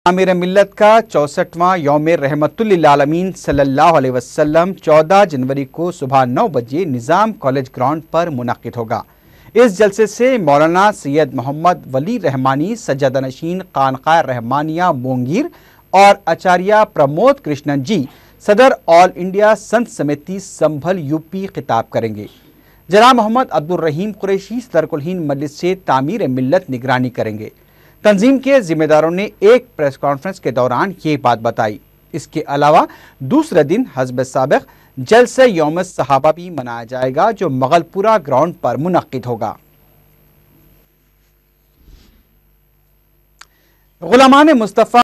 आमिर मिल्लत का 64वां यौम रहमतुल्लिल आलमीन सल्लल्लाहु अलैहि वसल्लम 14 जनवरी को सुबह 9 बजे निज़ाम कॉलेज ग्राउंड पर मुनक्किद होगा। इस जलसे से मौलाना सैयद मोहम्मद वली रहमानी सज्जादनशीन खानकाह रहमानिया मोंगीर और आचार्य प्रमोद कृष्णन जी सदर ऑल इंडिया संत समिति संभल यूपी खिताब करेंगे। जनाब मोहम्मद अब्दुल रहीम कुरैशी सदर कुल हिंद मजलिस से तामीर मिल्लत निगरानी करेंगे। तंजीम के जिम्मेदारों ने एक प्रेस कॉन्फ्रेंस के दौरान ये बात बताई। इसके अलावा दूसरे दिन हस्ब साबिक जलसे यौम सहाबा भी मनाया जाएगा जो मगलपुरा ग्राउंड पर मुनक्किद होगा। गुलामान मुस्तफ़ा